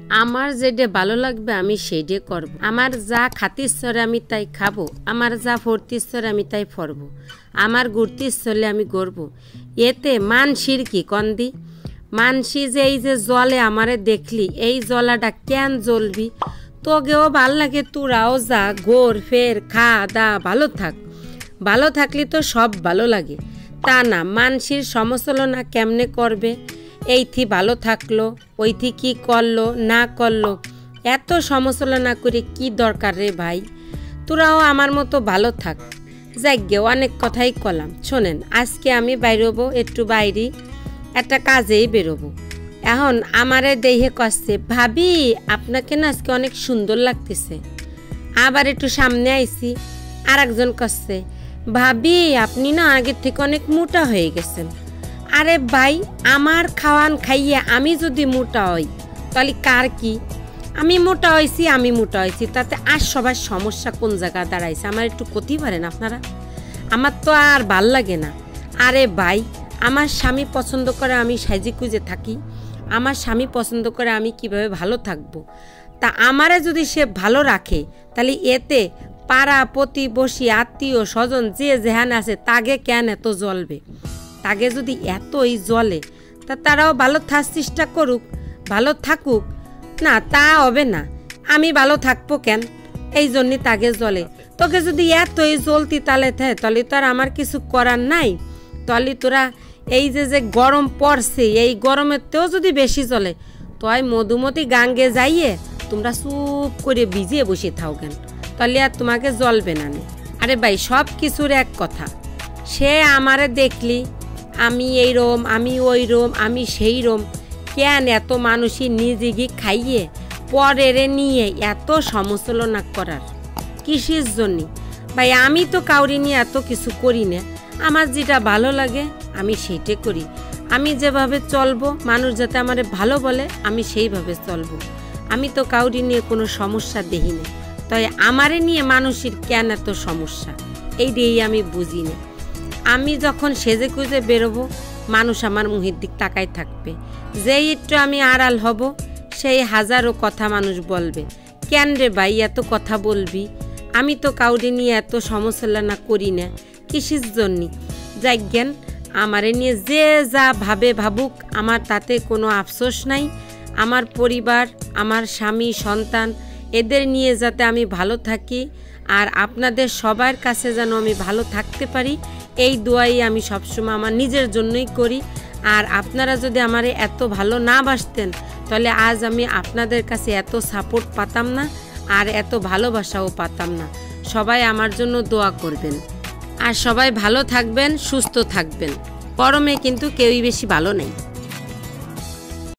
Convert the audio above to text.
আমার যেটা ভালো লাগবে আমি সেইটা করব। আমার যা খাতির আমি তাই খাবো, আমার যা ফর্তির আমি তাই ফরবো, আমার ঘুরতির চলে আমি গড়বো। এতে মানসির কি কন্দি? মানসি যে এই যে জলে আমারে দেখলি, এই জলাটা কেন জ্বলবি? তোকেও ভাল লাগে, তোরাও যা গোর ফের খা দা ভালো থাক। ভালো থাকলে তো সব ভালো লাগে, তা না মানসির সমালোচনা কেমনে করবে? এইথি ভালো থাকলো, ওইথি কি করলো না করলো, এত সমালোচনা করে কি দরকার রে ভাই? তোরাও আমার মতো ভালো থাক। যাইগে অনেক কথাই কলাম, শোনেন আজকে আমি বাইরবো, একটু বাইরে একটা কাজেই বেরোবো। এখন আমারে দেহে কষছে, ভাবি আপনাকে না আজকে অনেক সুন্দর লাগতেছে। আবার একটু সামনে আইছি, আর একজন কষছে, ভাবি আপনি না আগের থেকে অনেক মোটা হয়ে গেছেন। আরে ভাই, আমার খাওয়ান খাইয়ে আমি যদি মোটা হই তাহলে কার কি? আমি মোটা হয়েছি, তাতে আর সবার সমস্যা কোন জায়গা দাঁড়াইছে? আমার একটু ক্ষতি পারেন আপনারা, আমার তো আর ভাল লাগে না। আরে ভাই, আমার স্বামী পছন্দ করে আমি সাইজে খুঁজে থাকি, আমার স্বামী পছন্দ করে আমি কিভাবে ভালো থাকবো। তা আমারে যদি সে ভালো রাখে তাহলে এতে পাড়া প্রতিবেশী আত্মীয় স্বজন যে যেহান আছে তাকে কেন এত জ্বলবে? তাকে যদি এতই জ্বলে তা তারাও ভালো থাকার চেষ্টা করুক, ভালো থাকুক। না তা হবে না, আমি ভালো থাকবো কেন? এই জন্যে তাকে জ্বলে। তোকে যদি এতই জ্বলতি তাহলে তো আর আমার কিছু করার নাই। তাহলে তোরা এই যে গরম পড়ছে, এই গরমেতেও যদি বেশি জ্বলে তোই মধুমতি গাঙ্গে যাইয়ে তোমরা চুপ করে ভিজিয়ে বসে থাও কেন? তাহলে আর তোমাকে জ্বলবে না। আরে ভাই, সব কিছুর এক কথা। সে আমারে দেখলি আমি এই রোম, আমি ওই রোম, আমি সেই রোম, কেন এত মানুষই নিজে খাইয়ে পরেরে নিয়ে এত সমালোচনা করার কিসের জন্যে? ভাই আমি তো কাউরি নিয়ে এত কিছু করি না, আমার যেটা ভালো লাগে আমি সেইটা করি। আমি যেভাবে চলবো, মানুষ যাতে আমারে ভালো বলে আমি সেইভাবে চলবো। আমি তো কাউরি নিয়ে কোনো সমস্যা দেখি না, তাই আমারে নিয়ে মানুষের কেন এত সমস্যা এইটাই আমি বুঝি না। আমি যখন সেজে খুঁজে বেরোবো মানুষ আমার মুখের দিক তাকাই থাকবে, যেই একটু আমি আড়াল হব সেই হাজারো কথা মানুষ বলবে, কেন রে ভাই এত কথা বলবি? আমি তো কাউরি নিয়ে এত সমালোচনা করি না, কিসের জন্যে? যাইজ্ঞান আমারে নিয়ে যে যা ভাবে ভাবুক, আমার তাতে কোনো আফসোস নাই। আমার পরিবার, আমার স্বামী, সন্তান, এদের নিয়ে যাতে আমি ভালো থাকি আর আপনাদের সবার কাছে যেন আমি ভালো থাকতে পারি, এই দোয়াই আমি সবসময় আমার নিজের জন্যই করি। আর আপনারা যদি আমারে এত ভালো না বাসতেন তাহলে আজ আমি আপনাদের কাছে এত সাপোর্ট পাতাম না আর এত ভালোবাসাও পাতাম না। সবাই আমার জন্য দোয়া করবেন আর সবাই ভালো থাকবেন, সুস্থ থাকবেন। গরমে কিন্তু কেউই বেশি ভালো নেই।